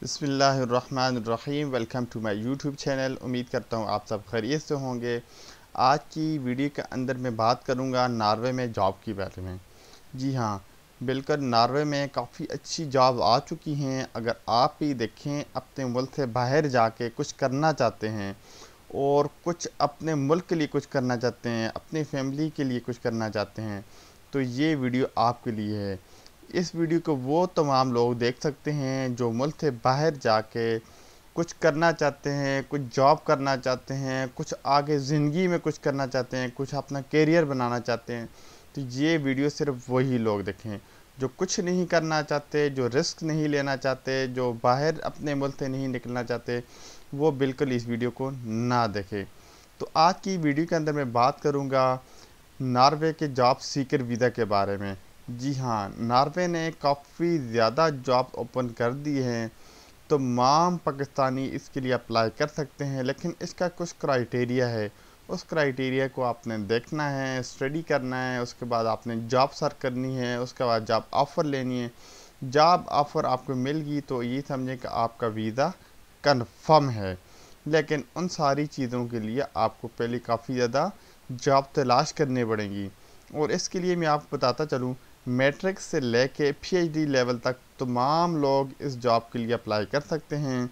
बिस्मिल्लाहिर्रहमानिर्रहीम। Welcome to my YouTube channel. उम्मीद करता हूँ आप सब खैरियत से होंगे। आज की वीडियो के अंदर मैं बात करूँगा नॉर्वे में जॉब के बारे में। जी हाँ, बिल्कुल नॉर्वे में काफ़ी अच्छी जॉब आ चुकी हैं। अगर आप भी देखें, अपने मुल्क से बाहर जाके कुछ करना चाहते हैं और कुछ अपने मुल्क के लिए कुछ करना चाहते हैं, अपनी फैमिली के लिए कुछ करना चाहते हैं, तो ये वीडियो आपके लिए है। इस वीडियो को वो तमाम लोग देख सकते हैं जो मुल्क से बाहर जाके कुछ करना चाहते हैं, कुछ जॉब करना चाहते हैं, कुछ आगे ज़िंदगी में कुछ करना चाहते हैं, कुछ अपना करियर बनाना चाहते हैं। तो ये वीडियो सिर्फ वही लोग देखें जो कुछ नहीं करना चाहते, जो रिस्क नहीं लेना चाहते, जो बाहर अपने मुल्क से नहीं निकलना चाहते, वो बिल्कुल इस वीडियो को ना देखें। तो आज की वीडियो के अंदर मैं बात करूँगा नॉर्वे के जॉब सीकर वीज़ा के बारे में। जी हाँ, नॉर्वे ने काफ़ी ज़्यादा जॉब ओपन कर दी हैं। तो तमाम पाकिस्तानी इसके लिए अप्लाई कर सकते हैं, लेकिन इसका कुछ क्राइटेरिया है। उस क्राइटेरिया को आपने देखना है, स्टडी करना है, उसके बाद आपने जॉब सर्च करनी है, उसके बाद जॉब ऑफ़र लेनी है। जॉब ऑफ़र आपको मिल गई तो ये समझें कि आपका वीज़ा कन्फर्म है। लेकिन उन सारी चीज़ों के लिए आपको पहले काफ़ी ज़्यादा जॉब तलाश करनी पड़ेंगी। और इसके लिए मैं आपको बताता चलूँ, मैट्रिक से लेके पीएचडी लेवल तक तमाम लोग इस जॉब के लिए अप्लाई कर सकते हैं।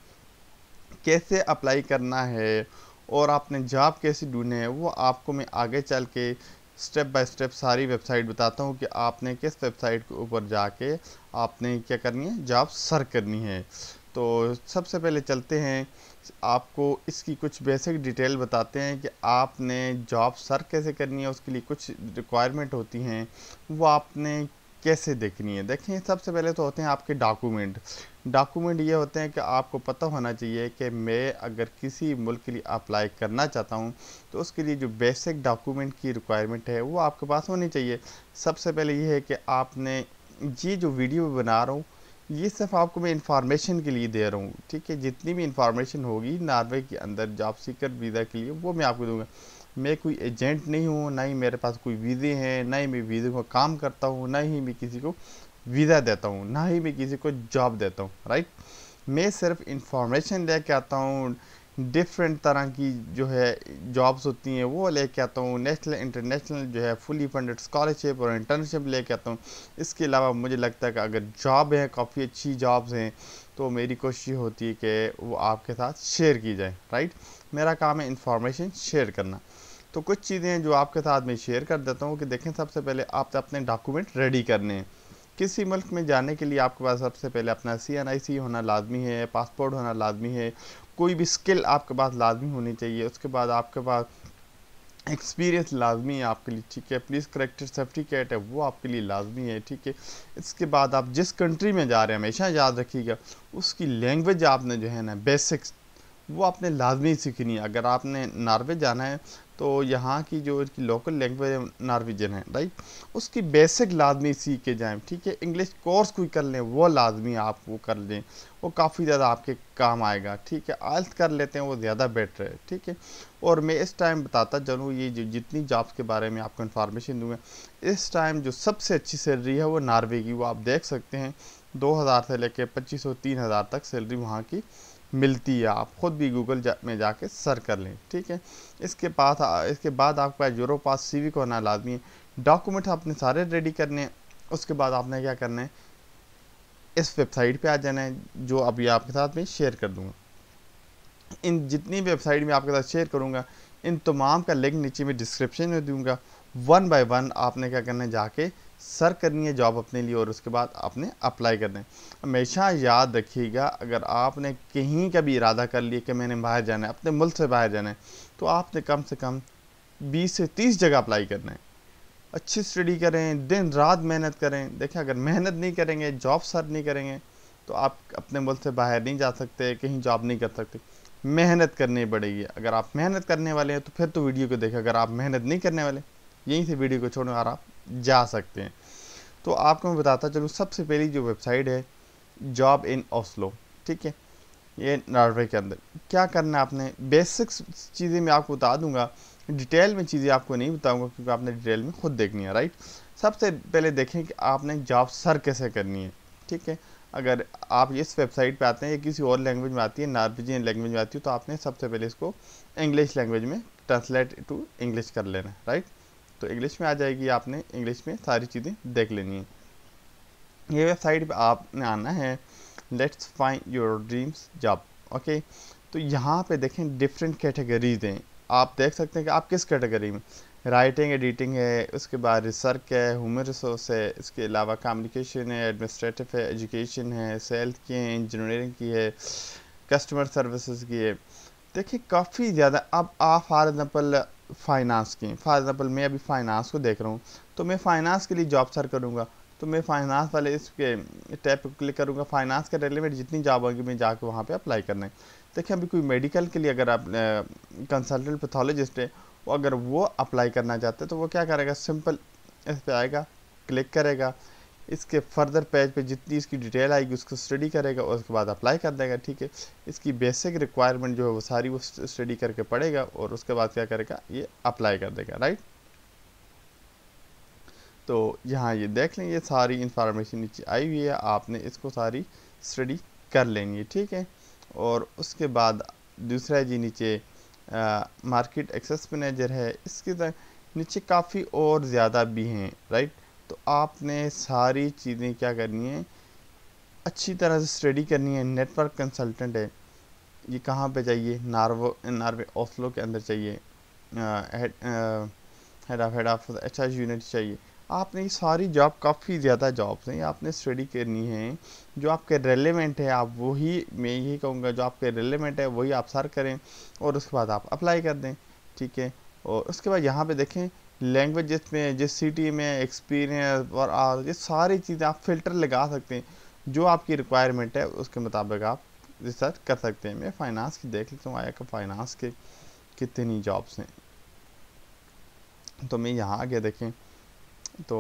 कैसे अप्लाई करना है और आपने जॉब कैसे ढूंढने हैं, वो आपको मैं आगे चल के स्टेप बाय स्टेप सारी वेबसाइट बताता हूँ कि आपने किस वेबसाइट के ऊपर जाके आपने क्या करनी है, जॉब सर्च करनी है। तो सबसे पहले चलते हैं, आपको इसकी कुछ बेसिक डिटेल बताते हैं कि आपने जॉब सर्च कैसे करनी है। उसके लिए कुछ रिक्वायरमेंट होती हैं, वो आपने कैसे देखनी है। देखें, सबसे पहले तो होते हैं आपके डॉक्यूमेंट। डॉक्यूमेंट ये होते हैं कि आपको पता होना चाहिए कि मैं अगर किसी मुल्क के लिए अप्लाई करना चाहता हूँ तो उसके लिए जो बेसिक डॉक्यूमेंट की रिक्वायरमेंट है वो आपके पास होनी चाहिए। सबसे पहले ये है कि आपने, ये जो वीडियो बना रहा हूँ ये सिर्फ आपको मैं इंफॉर्मेशन के लिए दे रहा हूँ, ठीक है। जितनी भी इंफॉर्मेशन होगी नॉर्वे के अंदर जॉब सीकर वीज़ा के लिए वो मैं आपको दूंगा। मैं कोई एजेंट नहीं हूँ, ना ही मेरे पास कोई वीज़े हैं, ना ही मैं वीज़े को काम करता हूँ, ना ही मैं किसी को वीज़ा देता हूँ, ना ही मैं किसी को जॉब देता हूँ, राइट। मैं सिर्फ इंफॉर्मेशन लेके आता हूँ। डिफरेंट तरह की जो है जॉब्स होती हैं वो लेके आता हूँ। नेशनल इंटरनेशनल जो है फुली फंडेड स्कॉलरशिप और इंटर्नशिप लेके आता हूँ। इसके अलावा मुझे लगता है कि अगर जॉब है, काफ़ी अच्छी जॉब्स हैं, तो मेरी कोशिश होती है कि वो आपके साथ शेयर की जाए, राइट। मेरा काम है इंफॉर्मेशन शेयर करना। तो कुछ चीज़ें जो आपके साथ मैं शेयर कर देता हूँ कि देखें, सबसे पहले आप अपने डॉक्यूमेंट रेडी करने हैं। किसी मुल्क में जाने के लिए आपके पास सबसे पहले अपना CNIC होना लाजमी है, पासपोर्ट होना लाजमी है, कोई भी स्किल आपके पास लाजमी होनी चाहिए। उसके बाद आपके पास एक्सपीरियंस लाजमी है आपके लिए, ठीक है। पुलिस करेक्टर सर्टिफिकेट है वो आपके लिए लाजमी है, ठीक है। इसके बाद आप जिस कंट्री में जा रहे हैं हमेशा याद रखिएगा उसकी लैंग्वेज आपने जो है ना बेसिक्स वो आपने लाजमी सीखनी है। अगर आपने नॉर्वे जाना है तो यहाँ की जो इसकी लोकल लैंग्वेज है नॉर्वेजन है, राइट। उसकी बेसिक लाजमी सीख के जाएं, ठीक है। इंग्लिश कोर्स कोई कर लें वो लाजमी आप वो कर लें, वो काफ़ी ज़्यादा आपके काम आएगा, ठीक है। आइल्स कर लेते हैं वो ज़्यादा बेटर है, ठीक है। और मैं इस टाइम बताता चलूँ, ये जो जितनी जॉब्स के बारे में आपको इन्फॉर्मेशन दूँगा, इस टाइम जो सबसे अच्छी सैलरी है वो नॉर्वे की, वो आप देख सकते हैं 2000 से लेकर 2500 3000 तक सैलरी वहाँ की मिलती है। आप ख़ुद भी गूगल में जाके सर्च कर लें, ठीक है। इसके बाद आपका यूरोपास CV को होना लाजमी है। डॉक्यूमेंट आपने सारे रेडी करने हैं। उसके बाद आपने क्या करना है, इस वेबसाइट पे आ जाना है जो अभी आपके साथ मैं शेयर कर दूँगा। इन जितनी वेबसाइट में आपके साथ शेयर करूँगा इन तमाम का लिंक नीचे में डिस्क्रिप्शन में दूँगा। वन बाय वन आपने क्या करना है, जाके सर्च करनी है जॉब अपने लिए और उसके बाद आपने अप्लाई करना है। हमेशा याद रखिएगा, अगर आपने कहीं का भी इरादा कर लिया कि मैंने बाहर जाना है, अपने मुल्क से बाहर जाना है, तो आपने कम से कम 20 से 30 जगह अप्लाई करना है। अच्छी स्टडी करें, दिन रात मेहनत करें। देखिए, अगर मेहनत नहीं करेंगे, जॉब सर्च नहीं करेंगे, तो आप अपने मुल्क से बाहर नहीं जा सकते, कहीं जॉब नहीं कर सकते। मेहनत करनी पड़ेगी। अगर आप मेहनत करने वाले हैं तो फिर तो वीडियो को देखें। अगर आप मेहनत नहीं करने वाले, यहीं से वीडियो को छोड़कर आप जा सकते हैं। तो आपको मैं बताता चलूँ, सबसे पहली जो वेबसाइट है जॉब इन ओस्लो, ठीक है। ये नॉर्वे के अंदर क्या करना है आपने, बेसिक्स चीज़ें मैं आपको बता दूंगा, डिटेल में चीज़ें आपको नहीं बताऊंगा क्योंकि आपने डिटेल में खुद देखनी है, राइट। सबसे पहले देखें कि आपने जॉब सर्च कैसे करनी है, ठीक है। अगर आप इस वेबसाइट पे आते हैं या किसी और लैंग्वेज में आती है, नॉर्वेजियन लैंग्वेज में आती है, तो आपने सबसे पहले इसको इंग्लिश लैंग्वेज में ट्रांसलेट टू इंग्लिश कर लेना, राइट। तो इंग्लिश में आ जाएगी, आपने इंग्लिश में सारी चीज़ें देख लेनी है। ये वेबसाइट पे आपने आना है, let's find your dreams job, okay. तो यहाँ पे देखें डिफरेंट कैटेगरीज हैं, आप देख सकते हैं कि आप किस कैटेगरी में, राइटिंग एडिटिंग है, उसके बाद रिसर्च है, ह्यूमन रिसोर्स है, इसके अलावा कम्युनिकेशन है, एडमिनिस्ट्रेटिव है, एजुकेशन है, सेल्स की है, इंजीनियरिंग की है, कस्टमर सर्विसेज की है। देखिए काफ़ी ज़्यादा। अब आप फॉर एग्ज़ाम्पल फाइनेंस की, फॉर एग्ज़ाम्पल मैं अभी फाइनेंस को देख रहा हूँ, तो मैं फाइनेंस के लिए जॉब सर्च करूँगा, तो मैं फाइनेंस वाले इसके टैब पे क्लिक करूँगा, फाइनेंस के रिलेवेंट जितनी जॉब होगी मैं जाके वहाँ पे अप्लाई करना है। देखिए अभी कोई मेडिकल के लिए अगर आप कंसल्टेंट पैथोलॉजिस्ट है, वो अगर वो अप्लाई करना चाहते हैं तो वो क्या करेगा, सिंपल इस पर आएगा, क्लिक करेगा, इसके फर्दर पेज पे जितनी इसकी डिटेल आएगी उसको स्टडी करेगा और उसके बाद अप्लाई कर देगा, ठीक है। इसकी बेसिक रिक्वायरमेंट जो है वो सारी वो स्टडी करके पढ़ेगा और उसके बाद क्या करेगा, ये अप्लाई कर देगा, राइट। तो यहाँ ये देख लें, ये सारी इंफॉर्मेशन नीचे आई हुई है, आपने इसको सारी स्टडी कर लेनी है, ठीक है। और उसके बाद दूसरा जी नीचे मार्केट एक्सेस मैनेजर है, इसके नीचे काफ़ी और ज़्यादा भी हैं, राइट। तो आपने सारी चीज़ें क्या करनी है, अच्छी तरह से स्टडी करनी है। नेटवर्क कंसल्टेंट है, ये कहाँ पे चाहिए, नार्वे ओस्लो के अंदर चाहिए, हेड ऑफ अच्छा यूनिट चाहिए। आपने ये सारी जॉब, काफ़ी ज़्यादा जॉब्स हैं, आपने स्टडी करनी है, जो आपके रेलेवेंट है आप वही, मैं यही कहूँगा जो आपके रेलेवेंट है वही आप सर्च करें और उसके बाद आप अप्लाई कर दें, ठीक है। और उसके बाद यहाँ पे देखें लैंग्वेज जिसमें जिस सिटी में एक्सपीरियंस और ये सारी चीज़ें आप फ़िल्टर लगा सकते हैं, जो आपकी रिक्वायरमेंट है उसके मुताबिक आप रिसर्च कर सकते हैं। मैं फ़ाइनेंस की देख लेता हूँ आया कि फ़ाइनेंस के कितनी जॉब्स हैं। तो मैं यहाँ आगे देखें तो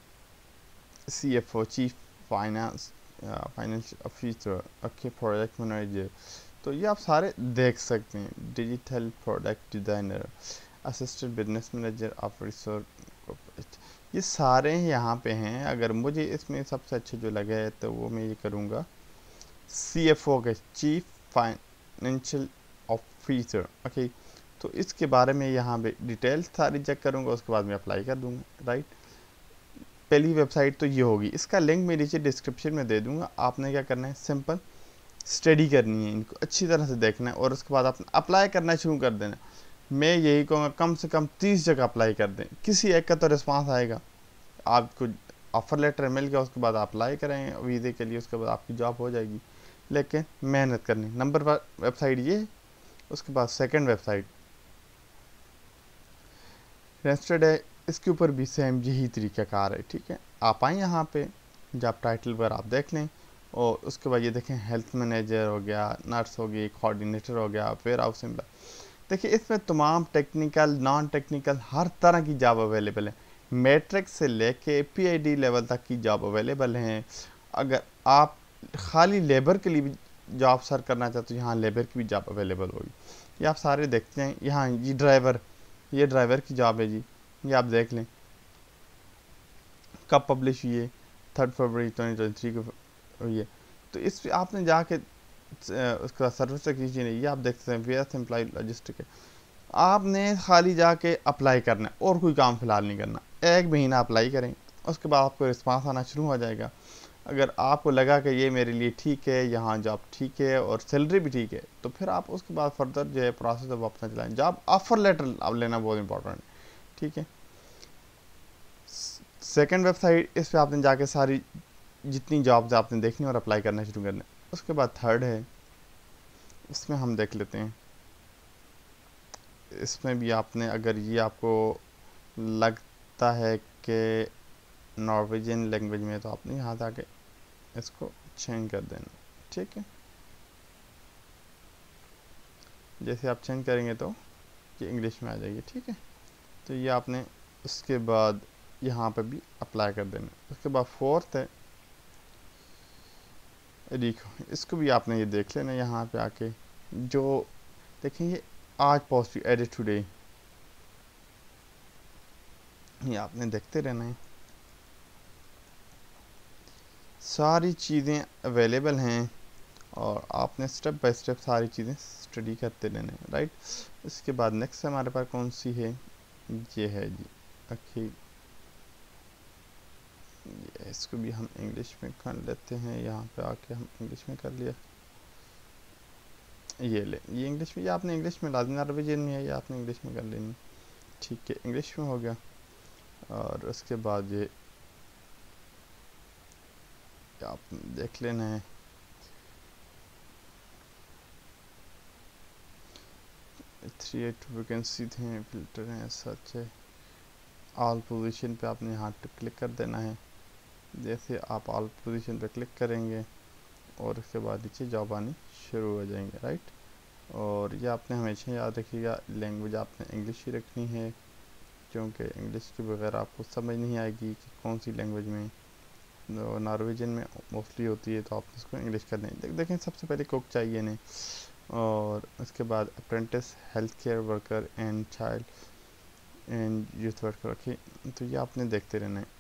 CFO chief financial officer, okay, project manager, तो ये आप सारे देख सकते हैं। Digital product designer, assistant business manager of resource, ये सारे यहाँ पे हैं। अगर मुझे इसमें सबसे अच्छे जो लगे है तो वो मैं ये करूँगा CFO के, चीफ फाइनेंशियल ऑफिसर, ओके। तो इसके बारे में यहाँ पे डिटेल्स सारी चेक करूँगा, उसके बाद मैं अप्लाई कर दूँगा, राइट। पहली वेबसाइट तो ये होगी, इसका लिंक मैं नीचे डिस्क्रिप्शन में दे दूँगा। आपने क्या करना है, सिंपल स्टडी करनी है, इनको अच्छी तरह से देखना है और उसके बाद आपने अप्लाई करना शुरू कर देना। मैं यही कहूँगा कम से कम 30 जगह अप्लाई कर दें, किसी एक का तो रिस्पांस आएगा, आपको ऑफ़र लेटर मिल गया, उसके बाद अप्लाई करें वीज़े के लिए, उसके बाद आपकी जॉब हो जाएगी। लेकिन मेहनत करनी। नंबर वेबसाइट ये है। उसके बाद सेकंड वेबसाइट रजिस्टर्ड है, इसके ऊपर भी सेम यही तरीक़ाकार है, ठीक है। आप आएँ यहाँ पे, जॉब टाइटल पर आप देख लें और उसके बाद ये देखें हेल्थ मैनेजर हो गया, नर्स हो गई, कोऑर्डिनेटर हो गया, वेयर हाउस एम्प्लॉय। देखिए इसमें तमाम टेक्निकल, नॉन टेक्निकल हर तरह की जॉब अवेलेबल है। मैट्रिक से लेके PhD लेवल तक की जॉब अवेलेबल हैं। अगर आप खाली लेबर के लिए भी जॉब सर्च करना चाहते हो, यहाँ लेबर की भी जॉब अवेलेबल होगी। ये आप सारे देखते हैं। यहाँ ये ड्राइवर की जॉब है जी, ये आप देख लें कब पब्लिश हुई है, 3 फरवरी 2023 को हुई है। तो इस पर आपने जाके उसका सर्विस कीजिए, ये आप देख सकते हैं वेयर एम्प्लॉय लॉजिस्टिक है। आपने खाली जाके अप्लाई करना है और कोई काम फ़िलहाल नहीं करना। 1 महीना अप्लाई करें, उसके बाद आपको रिस्पांस आना शुरू हो जाएगा। अगर आपको लगा कि ये मेरे लिए ठीक है, यहाँ जॉब ठीक है और सैलरी भी ठीक है, तो फिर आप उसके बाद फर्दर जो है प्रोसेस अब अपना चलाएँ। जॉब ऑफ़र लेटर अब लेना बहुत इंपॉर्टेंट है, ठीक है। सेकंड वेबसाइट, इस पर आपने जाके सारी जितनी जॉब्स आपने देखनी और अप्लाई करना शुरू करना। उसके बाद थर्ड है, इसमें हम देख लेते हैं। इसमें भी आपने, अगर ये आपको लगता है कि नॉर्वेजियन लैंग्वेज में, तो आपने यहाँ जाके इसको चेंज कर देना, ठीक है। जैसे आप चेंज करेंगे तो ये इंग्लिश में आ जाएगी, ठीक है। तो ये आपने उसके बाद यहाँ पे भी अप्लाई कर देना। उसके बाद फोर्थ है देखो, इसको भी आपने ये देख लेना यहाँ पे आके। जो देखें ये आज पोस्ट एडिट टुडे, ये आपने देखते रहना है। सारी चीज़ें अवेलेबल हैं और आपने स्टेप बाय स्टेप सारी चीज़ें स्टडी करते रहना है, राइट। इसके बाद नेक्स्ट हमारे पास कौन सी है, ये है जी ओके, इसको भी हम इंग्लिश में कर लेते हैं। यहाँ पे आके हम इंग्लिश में कर लिया, ये ले, ये इंग्लिश में, ये आपने इंग्लिश में लाजमी, नॉर्वेजियन में है, ये आपने इंग्लिश में कर लेनी, ठीक है, इंग्लिश में हो गया। और उसके बाद ये आप देख लेना है, 38 वैकेंसी हैं, फिल्टर हैं, सच है, ऑल पोजीशन पे आपने यहाँ क्लिक कर देना है। जैसे आप ऑल पोजीशन पे क्लिक करेंगे और उसके बाद नीचे जॉब आनी शुरू हो जाएंगे, राइट। और ये आपने हमेशा याद रखिएगा, लैंग्वेज आपने इंग्लिश ही रखनी है, क्योंकि इंग्लिश के बगैर आपको समझ नहीं आएगी कि कौन सी लैंग्वेज में, नॉर्वेजियन में मोस्टली होती है, तो आप उसको इंग्लिश कर लें। देखें सबसे पहले कुक चाहिए नहीं, और उसके बाद apprentice, health care worker and child and youth worker, okay, तो ये आपने देखते रहना है।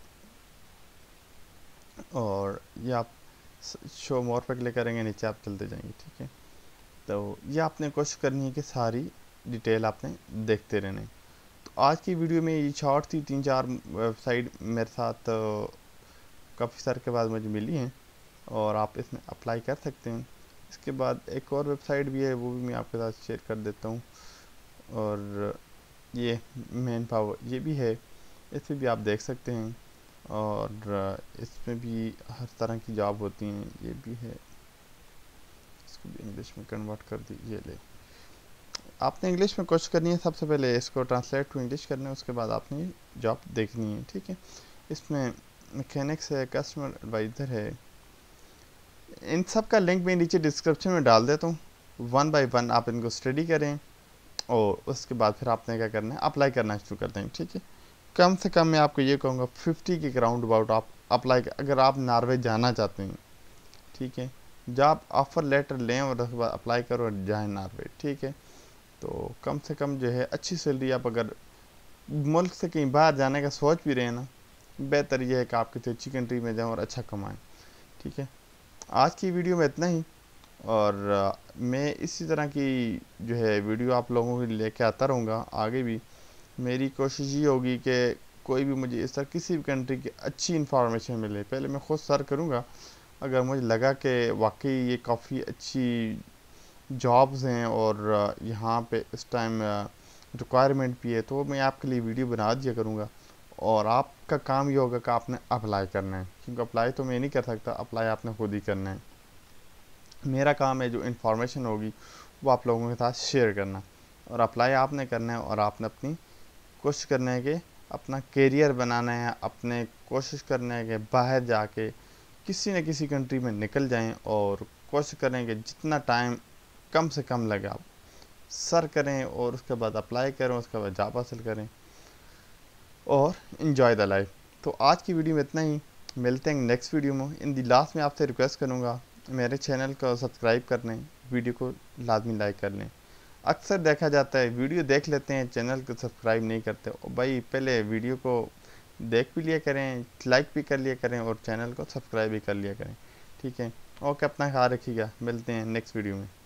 और ये आप शो मोर पर क्लिक करेंगे, नीचे आप चलते जाएंगे, ठीक है। तो ये आपने कोशिश करनी है कि सारी डिटेल आपने देखते रहने। तो आज की वीडियो में ये शॉर्ट थी, 3-4 वेबसाइट मेरे साथ काफ़ी सारे के बाद मुझे मिली हैं और आप इसमें अप्लाई कर सकते हैं। इसके बाद एक और वेबसाइट भी है, वो भी मैं आपके साथ शेयर कर देता हूँ। और ये मैन पावर, ये भी है, इस पर भी आप देख सकते हैं, और इसमें भी हर तरह की जॉब होती हैं। ये भी है, इसको भी इंग्लिश में कन्वर्ट कर दी, ये ले, आपने इंग्लिश में कोशिश करनी है, सबसे पहले इसको ट्रांसलेट टू इंग्लिश करना है, उसके बाद आपने जॉब देखनी है, ठीक है। इसमें मैकेनिक्स है, कस्टमर एडवाइज़र है, इन सब का लिंक मैं नीचे डिस्क्रिप्शन में डाल देता हूँ। 1 बाय 1 आप इनको स्टडी करें और उसके बाद फिर आपने क्या करना है, अप्लाई करना शुरू कर दें, ठीक है। कम से कम मैं आपको ये कहूँगा 50 के राउंड अबाउट आप अप्लाई, अगर आप नॉर्वे जाना चाहते हैं, ठीक है, जॉब ऑफ़र लेटर लें और उसके बाद अप्लाई करो और जाएँ नॉर्वे, ठीक है। तो कम से कम जो है अच्छी सैलरी, आप अगर मुल्क से कहीं बाहर जाने का सोच भी रहे हैं ना, बेहतर यह है कि आप किसी अच्छी कंट्री में जाएँ और अच्छा कमाएँ, ठीक है। आज की वीडियो में इतना ही, और मैं इसी तरह की जो है वीडियो आप लोगों के लिए लेके आता रहूँगा आगे भी। मेरी कोशिश ये होगी कि कोई भी मुझे इस तरह किसी भी कंट्री की अच्छी इन्फॉर्मेशन मिले, पहले मैं खुद सर्च करूँगा, अगर मुझे लगा कि वाकई ये काफ़ी अच्छी जॉब्स हैं और यहाँ पे इस टाइम रिक्वायरमेंट भी है, तो मैं आपके लिए वीडियो बना दिया करूँगा। और आपका काम ये होगा कि आपने अप्लाई करना है, क्योंकि अप्लाई तो मैं नहीं कर सकता, अप्लाई आपने खुद ही करना है। मेरा काम है जो इन्फॉर्मेशन होगी वो आप लोगों के साथ शेयर करना, और अप्लाई आपने करना है, और आपने अपनी कोशिश करना है कि अपना करियर बनाना है, अपने कोशिश करना है कि बाहर जाके किसी न किसी कंट्री में निकल जाएं, और कोशिश करें कि जितना टाइम कम से कम लगे आप सर करें, और उसके बाद अप्लाई करें, उसके बाद जॉब हासिल करें और इन्जॉय द लाइफ। तो आज की वीडियो में इतना ही, मिलते हैं नेक्स्ट वीडियो में। इन दी लास्ट में आपसे रिक्वेस्ट करूँगा, मेरे चैनल को सब्सक्राइब कर लें, वीडियो को लाजमी लाइक कर लें। अक्सर देखा जाता है वीडियो देख लेते हैं, चैनल को सब्सक्राइब नहीं करते, और भाई पहले वीडियो को देख भी लिया करें, लाइक भी कर लिया करें, और चैनल को सब्सक्राइब भी कर लिया करें, ठीक है। ओके, अपना ख्याल रखिएगा, मिलते हैं नेक्स्ट वीडियो में।